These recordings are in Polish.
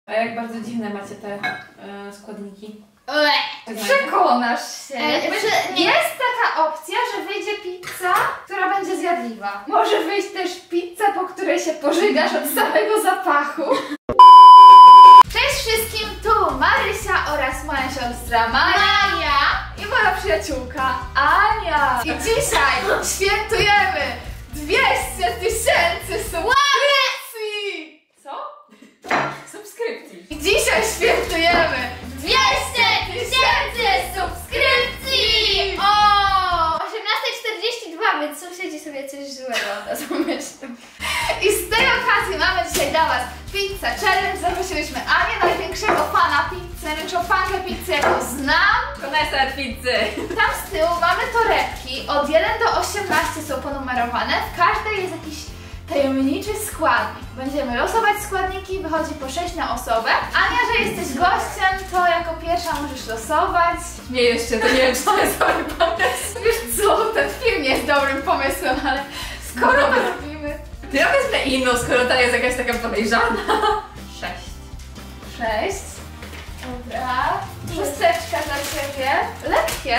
A jak bardzo dziwne macie te składniki. Przekonasz się. Jest taka opcja, że wyjdzie pizza, która będzie zjadliwa. Może wyjść też pizza, po której się pożygasz od samego zapachu. Cześć wszystkim, tu Marysia oraz moja siostra Maja i moja przyjaciółka Ania. I dzisiaj świętujemy 200 000 subskrypcji! Co? Subskrypcji. I dzisiaj świętujemy 200 000 subskrypcji! O! 18:42, więc sąsiedzi sobie coś złego o nas pomyślą. I z tej okazji mamy dzisiaj dla was Pizza Challenge. Zaprosiliśmy Anię, największego fana pizzy, największą fankę pizzy, jaką znam. Koneser pizzy. Tam z tyłu mamy torebki, od 1 do 18 są ponumerowane. W każdej jest jakiś tajemniczy składnik. Będziemy losować składniki, wychodzi po 6 na osobę. Ania, że jesteś gościem, to jako pierwsza możesz losować. Nie jeszcze, to nie wiem, czy to jest dobry pomysł. Wiesz co, ten film jest dobrym pomysłem, ale skoro to robimy... To ja wezmę inną, skoro ta jest jakaś taka podejrzana. 6. 6. Dobra. Szósteczka dla ciebie. Lekkie.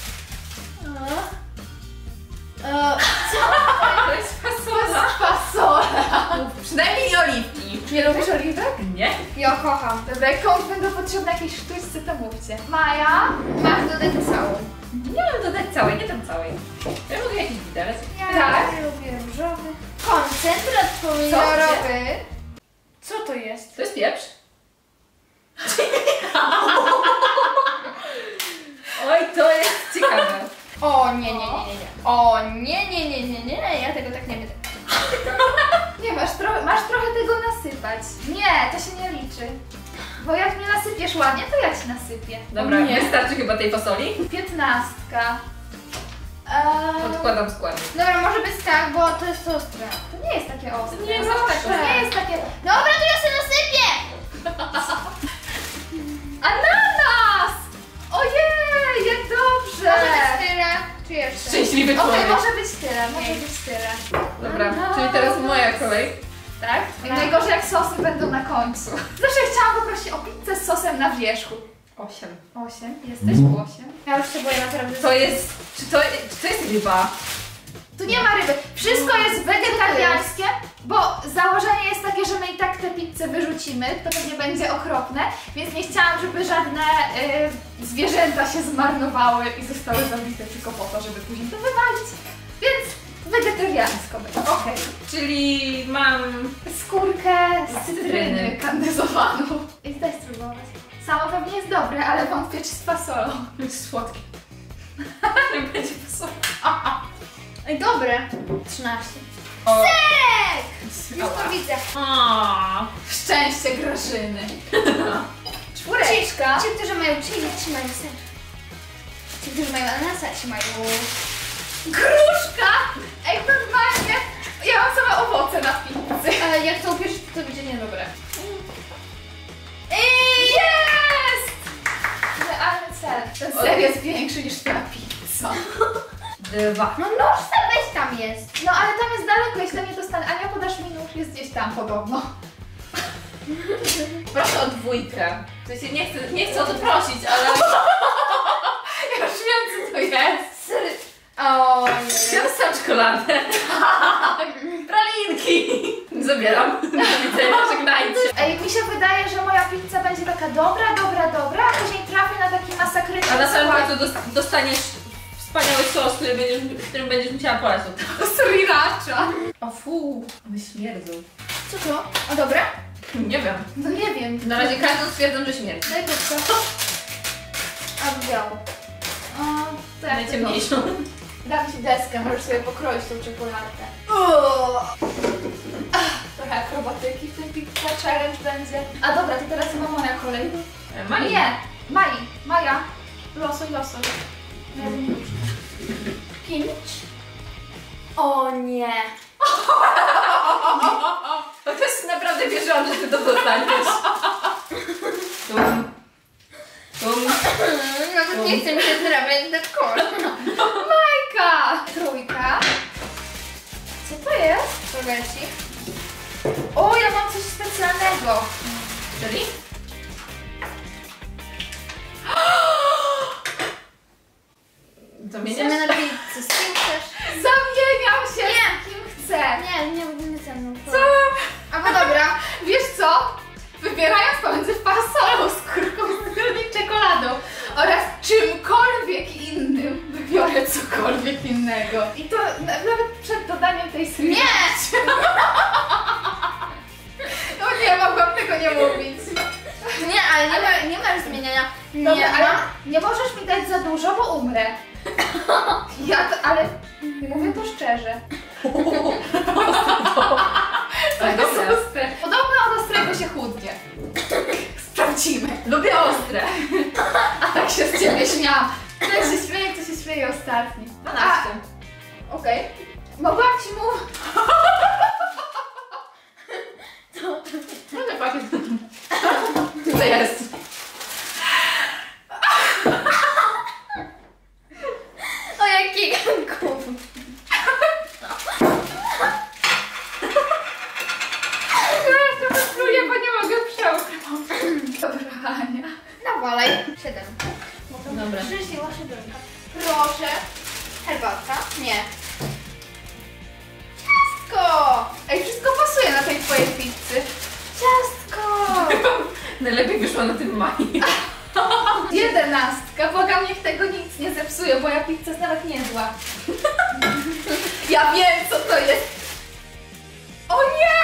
To jest fasola. Fasola. Przynajmniej nie oliwki. Nie lubisz oliwek? Nie. Ja kocham. Dobra, jak komuś będą potrzebne jakieś sztućce, to mówcie. Maja, masz dodać całą. Nie mam dodać całej, nie dam całej. Ja mogę jakiś widelec. Tak. Lubię różowy. Koncentrat pomidorowy. Co to jest? To jest pieprz. Oj, to jest ciekawe. O nie. O nie, ja tego tak nie będę. Nie, masz trochę tego nasypać. Nie, to się nie liczy. Bo jak nie nasypiesz ładnie, to ja ci nasypię. Dobra, nie. wystarczy chyba tej fasoli. 15. Odkładam składnik. Dobra, może być tak, bo to jest ostre. To nie jest takie ostre. Nie, to nie jest takie... Dobra, to ja się nasypię! Ananas! Ojej, jak dobrze! Może być tyle, czy jeszcze? Szczęśliwy Okej, człowiek. może być tyle, może być tyle. Dobra, czyli teraz moja kolej. Tak? I najgorzej jak sosy będą na końcu. Zawsze chciałam poprosić o pizzę z sosem na wierzchu. 8. 8? Jesteś 8? Ja już się boję naprawdę. To jest... Czy to jest ryba? Tu nie ma ryby. Wszystko jest wegetariańskie, bo założenie jest takie, że my i tak te pizze wyrzucimy, to pewnie będzie okropne, więc nie chciałam, żeby żadne zwierzęta się zmarnowały i zostały zabite tylko po to, żeby później to wywalić. Więc wegetariańsko będzie. Okej. Czyli mam... Skórkę z cytryny kandyzowaną. I daj spróbować. Samo pewnie jest dobre, ale wątpię, czy z fasolą. Jest słodkie. Nie będzie fasola. Ej, dobre. 13. Serek! Już to widzę. Szczęście Grażyny. Czwóreczka. Ci, którzy mają chili, trzymają ser. Ci, którzy mają ananasa, trzymają... Gruszka! Ej, normalnie! Ja mam same owoce na pizzy. Ale jak to upierzesz, to będzie niedobre. Jest! Idealny ser. Ten ser jest większy niż twoja pizza. 2. No nóżka weź tam jest. No ale tam jest daleko, jeśli nie dostanę. Ania, podasz mi nóż, jest gdzieś tam podobno. Proszę o 2. W sensie nie chcę o to prosić, ale... Ja już wiem, co to jest. O nie. Chciałam sam czekoladę. Pralinki. Zabieram. Do widzenia, żegnajcie. Ej, mi się wydaje, że moja pizza będzie taka dobra, a później trafię na taki masakryczny A na samym skład. końcu dostaniesz wspaniały sos, którym będziesz musiała polać. Sriracha. O fu, one śmierdzą. Co to? A dobre? Nie wiem. No nie wiem. Na razie każdą stwierdzą, że śmierdzi. Daj krótko. A biało. O, to jak Najciemniejszą. Dam ci deskę, możesz sobie pokroić tą czekoladkę. Trochę akrobatyki w tym Pizza Challenge będzie. A dobra, to teraz chyba moja kolej. Nie, Maja. Losuj. Pięć. O nie. To też naprawdę wierzyłam, że ty to dostaniesz. Nawet nie chcę mi się trafiać do kolana. Majka! 3. Co to jest? Powiem ci. O, ja mam coś specjalnego. Ready? Zamieniasz? Zamiana pizzy, z kim chcesz? Zamieniam się z kim chcę. Nie ze mną. Co? Albo dobra. Wiesz co? Wybierając pomiędzy fasolą, skórką z czekoladą oraz czymkolwiek innym, wybiorę cokolwiek innego. I to nawet przed dodaniem tej sriraczy. Nie! No nie, mogłam tego nie mówić. Nie, ale nie masz zmieniania. Dobra, ale nie możesz mi dać za dużo, bo umrę. Ale mówię to szczerze. Tak, To jest dobra. ostre. Podobno od ostrego się chudnie. Sprawdzimy. Lubię ostre. A tak się z ciebie śmiałam. Kto się śmieje, kto się śmieje ostatni. 12. Okej. Mogłam ci mówić. No to pakiet. Co jest? O jaki gówno. Ja to wypluję, bo nie mogę przełknąć. Dobra, Ania. Nawalaj. 7. Dobra. Przyszła się droga. Proszę. Herbatka? Nie. Ciastko! Ej, wszystko pasuje na tej twojej pizzy. Ciastko! Najlepiej wyszło na tym maju. 11. Błagam, niech tego nic nie zepsuje, bo ja pizza jest nawet niezła. Ja wiem, co to jest. O nie!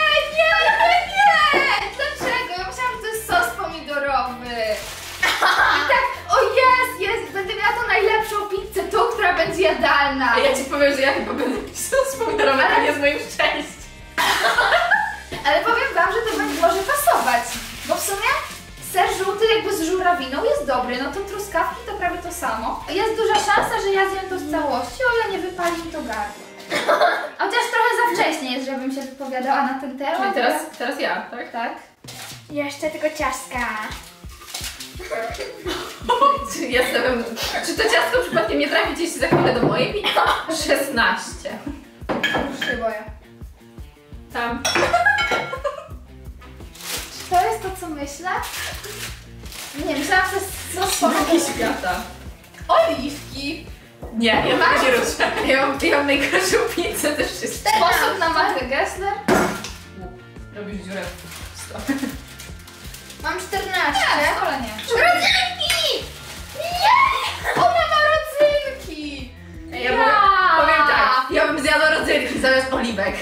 Nie! Dlaczego? Ja myślałam, że to jest sos pomidorowy. I tak, o jest, będę miała tą najlepszą pizzę, tą, która będzie jadalna. A ja ci powiem, że ja chyba będę pisał z pomidorowym, a nie z moim szczęściem. Ale powiem wam, że to będzie może pasować, bo w sumie ser żółty jakby z żurawiną jest dobry, no to truskawki to prawie to samo. Jest duża szansa, że ja zjem to w całości, o ile nie wypali mi to gardło. Chociaż trochę za wcześnie jest, żebym się wypowiadała na ten temat. Czyli teraz ja, tak? Tak. Jeszcze tylko ciastka. Czy to ciastko przypadkiem nie trafi gdzieś za chwilę do mojej pizzy? 16. Już się boję. Tam. Czy to jest to, co myślę? Nie, myślałam, że sos pomidorowy. Świata. Oliwki. Nie, ja mam nie ruszę. Ja mam najgorszą pizzę ze wszystkich. Sposób na Magdę Gessler. Robisz dziurę w sto. Mam 14. Nie, wcale nie. Rodzynki! Ona ma rodzynki! Ja powiem tak, ja bym zjadła rodzynki zamiast oliwek.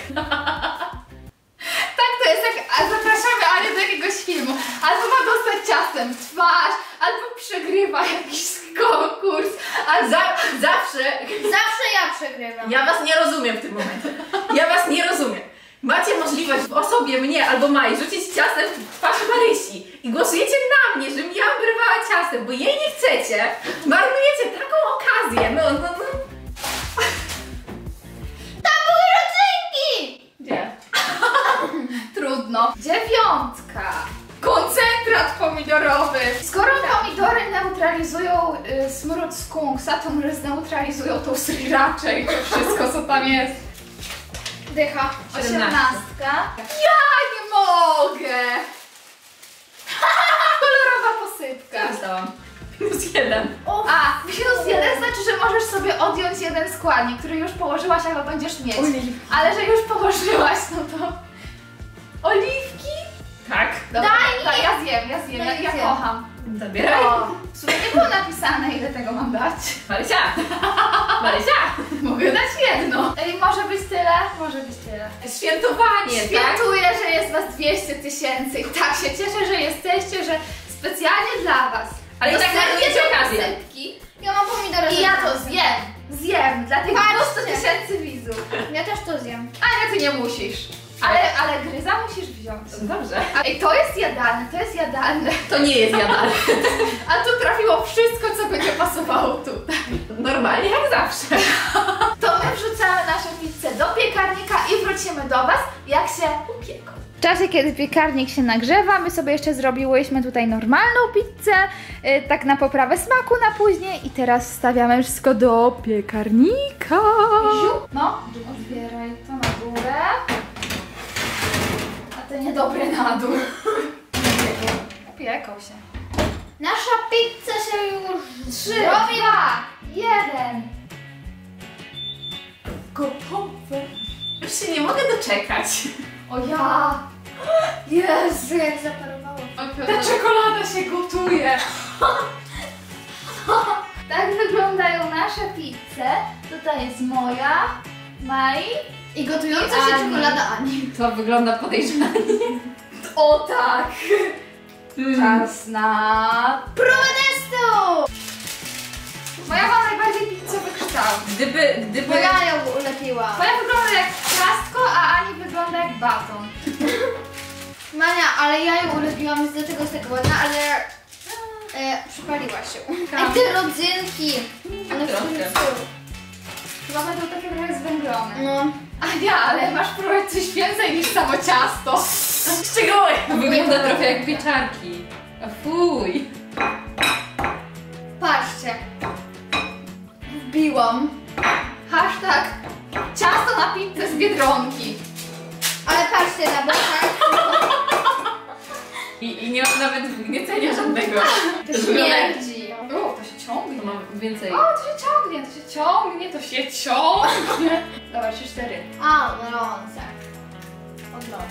Tak, to jest jak, a zapraszamy Anię do jakiegoś filmu. Albo ma dostać ciastem w twarz, albo przegrywa jakiś konkurs, albo... Zawsze. Zawsze ja przegrywam. Ja was nie rozumiem w tym momencie. Ja was nie rozumiem. Macie możliwość w osobie mnie albo Mai rzucić ciastem w twarz Marysi i głosujecie na mnie, żebym ja wyrwała ciastem, bo jej nie chcecie. Marnujecie taką okazję. No. Tam były rodzynki! Gdzie? Trudno. 9. Koncentrat pomidorowy. Skoro pomidory neutralizują smród skunksa, to może zneutralizują tą sriraczę i to wszystko, co tam jest. Dycha. 18. Ja nie mogę! Kolorowa posypka. Dostałam. -1. A, -1 znaczy, że możesz sobie odjąć jeden składnik, który już położyłaś albo będziesz mieć. Oliwki. Ale że już położyłaś, no to... Oliwki? Tak. Dobra, Daj mi! tak, ja zjem, ja Daj, kocham. Zabieraj. O, w sumie nie było napisane, ile tego mam dać. Marysia. Marysia. Mogę dać jedno. Ej, może być tyle? Może być tyle. Świętowanie, tak? Świętuję, że jest was 200 000 i tak się cieszę, że jesteście, że specjalnie dla was. Ale i tak marnujecie okazję. Sypki. Ja mam pomidory. I ja to zjem dla tych Patrzcie. 200 000 widzów. Ja też to zjem. Ania, ty nie musisz. Ale gryza musisz wziąć. Dobrze. Ej, to jest jadalne. To nie jest jadalne. A tu trafiło wszystko, co będzie pasowało tutaj. Normalnie jak zawsze. To my wrzucamy naszą pizzę do piekarnika i wrócimy do was, jak się upieką. W czasie, kiedy piekarnik się nagrzewa, my sobie jeszcze zrobiłyśmy tutaj normalną pizzę, tak na poprawę smaku na później i teraz wstawiamy wszystko do piekarnika. No, odbieraj to na górę, a te niedobre na dół. pieką się. Nasza pizza się już 3, robi. 2, 1. Gotowe. Już się nie mogę doczekać. O ja! Jezu, jak zaparowało. Ta czekolada się gotuje! Tak wyglądają nasze pizze. Tutaj jest moja, Mai. I gotująca się Ani. czekolada Ani. To wygląda podejrzanie. O tak! Czas na... Próbę testu! Moja ma najbardziej pizzowy kształt. Gdyby... Bo ja ją ulepiłam. Moja wygląda jak ciastko, a Ani wygląda jak baton. Mania, ale ja ją ulepiłam, jest do tego jest tak ładna, ale przypaliła się. Tak. Ej, te rodzynki! One Trochę. są Chyba będą takie trochę zwęglone. No. Ania, ale masz próbować coś więcej niż samo ciasto. Szczegóły! Wygląda trochę jak pieczarki. A fuj. Patrzcie. Wbiłam. Hashtag ciasto na pizzę z Biedronki. Ale patrzcie na bokach. I nie mam nawet wgniecenia żadnego. To śmierdzi. O, to się ciągnie. To mam więcej. O, to się ciągnie, to się ciągnie, to się ciągnie. Dobra, 3-4. A, gorące. Odloty.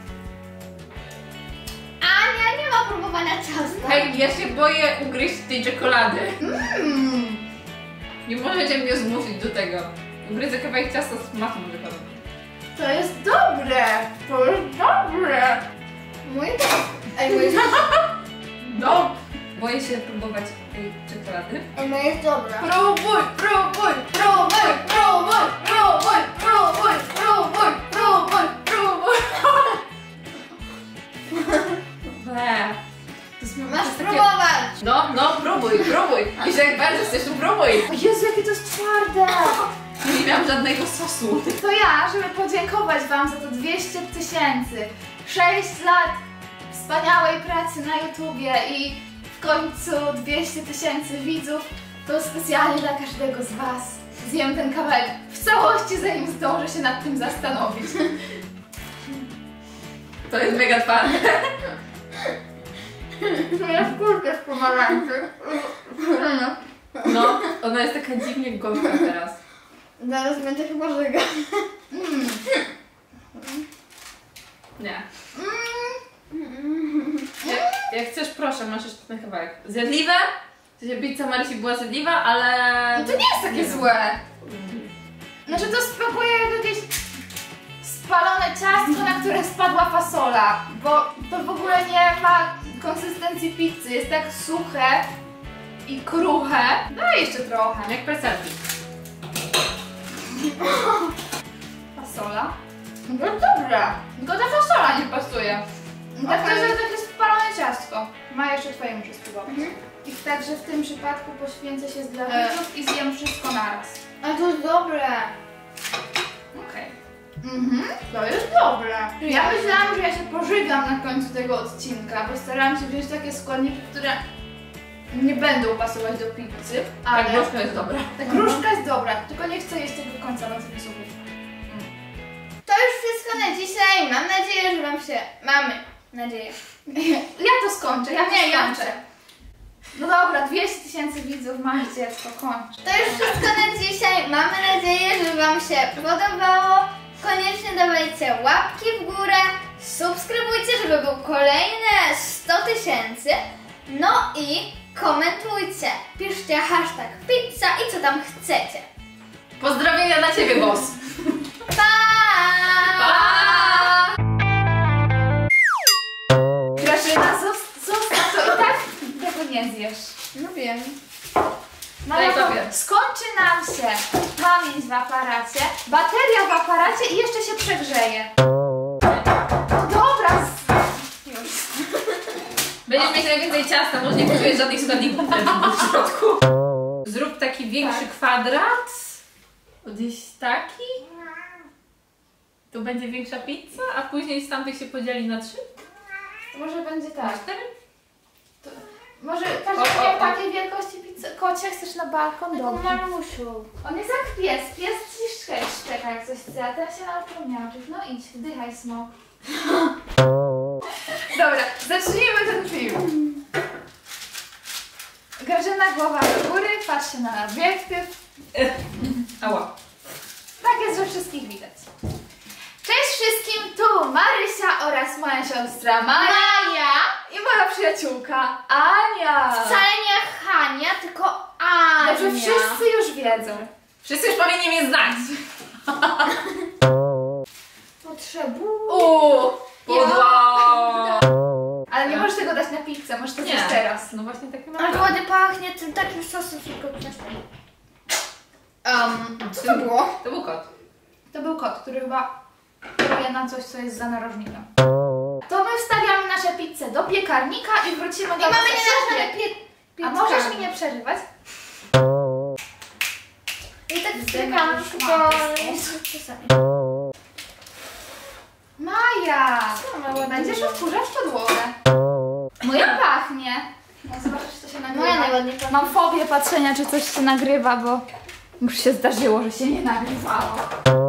Ania nie ma próbowania ciasta. Hej, ja się boję ugryźć tej czekolady. Nie możecie mnie zmusić do tego. Ugryzę kawałek ciasta z matą czekolady. To jest dobre. To jest dobre. Mój Ej, mój jest... No! Boję się próbować tej czekolady. Ej, mój jest dobra. Próbuj, próbuj, próbuj, próbuj, próbuj, próbuj, próbuj, próbuj, próbuj. Ble. To jest, Masz to jest takie... próbować. No, próbuj. Jeśli jak bardzo chcesz, to próbuj. O Jezu, jakie to jest twarde. Ja nie miałam żadnego sosu. To ja, żeby podziękować Wam za to 200 000, 6 lat wspaniałej pracy na YouTubie i w końcu 200 000 widzów, to specjalnie dla każdego z Was zjem ten kawałek w całości, zanim zdążę się nad tym zastanowić. To jest mega twarde. Moja skórka z pomarańczy. No, ona jest taka dziwnie gorzka teraz. Zaraz będę chyba żygać. Nie. Jak chcesz, proszę, masz jeszcze ten kawałek. Zjadliwe? W sensie pizza Marysi była zjadliwa, ale... No to nie jest takie wiem. złe. Znaczy to smakuje jak jakieś spalone ciastko, na które spadła fasola, bo to w ogóle nie ma konsystencji pizzy, jest tak suche i kruche. No i jeszcze trochę. Jak preserwy. Fasola? No dobra, tylko ta fasola nie pasuje. Tak to jest takie spalone ciastko. Ma jeszcze twoje muszę spróbować. I także w tym przypadku poświęcę się dla widzów i zjem wszystko naraz. Ale to jest dobre. Okej. To jest dobre. Ja myślałam, że ja się pożygam na końcu tego odcinka, bo starałam się wziąć takie składniki, które nie będą pasować do pizzy, ale Tak, gruszka jest dobra. ta gruszka jest dobra, tylko nie chcę jeść tego końca, bo sobie sobie. To już wszystko na dzisiaj. Mam nadzieję, że Wam się... Mamy nadzieję. Ja to skończę, ja Nie, ja skończę. No dobra, 200 000 widzów, masz dziecko, kończ. To już wszystko na dzisiaj. Mamy nadzieję, że Wam się podobało. Koniecznie dawajcie łapki w górę. Subskrybujcie, żeby był kolejne 100 000. No i komentujcie. Piszcie hashtag pizza i co tam chcecie. Pozdrowienia dla Ciebie, boss. Pa! Grażyna, zostaw to i tak tego nie zjesz. No wiem. Daj to papier. skończy nam się pamięć w aparacie, bateria w aparacie i jeszcze się przegrzeje. Dobra, już. Będziesz mieć najwięcej ciasta, może nie poczujesz żadnych składników w środku. Zrób taki większy kwadrat. Gdzieś taki. Tu będzie większa pizza, a później z tamtych się podzieli na 3. Może będzie tak. 4? Może O, każdy o, miał o. takiej wielkości pizzę. Kocie, chcesz na balkon? Taką Dobrze. malusią. On jest jak pies. Pies ci szczeka jak coś chce, a ten się nauczył miauczyć. No idź, wdychaj smok. Dobra, zacznijmy ten film. Jedna głowa do góry, patrzcie na obiektyw. Ała. Tak jest, że wszystkich widać. Cześć wszystkim, tu Marysia oraz moja siostra Maja i moja przyjaciółka Ania. Wcale nie Hania, tylko Ania. Dobrze, wszyscy już wiedzą. Wszyscy już powinni mnie znać. Potrzebuję. Pudło. Ale nie możesz tego dać na pizzę, możesz to Nie. zjeść teraz. No właśnie takie mam. Ale to ładnie pachnie tym takim sosem, tylko przestań. Co to było? To był kot. To był kot, który chyba poluje na coś, co jest za narożnikiem. To my wstawiamy nasze pizze do piekarnika i wrócimy do I mamy was nie za nasze chwilę. A możesz mi nie przerywać? I tak Zdejmam wstykam, szybko. Maja! Będziesz odkurzać podłogę. Moja pachnie. No zobaczysz, co się nagrywa. Moja najładniej pachnie. Mam fobię patrzenia, czy coś się nagrywa, bo już się zdarzyło, że się nie nagrywało.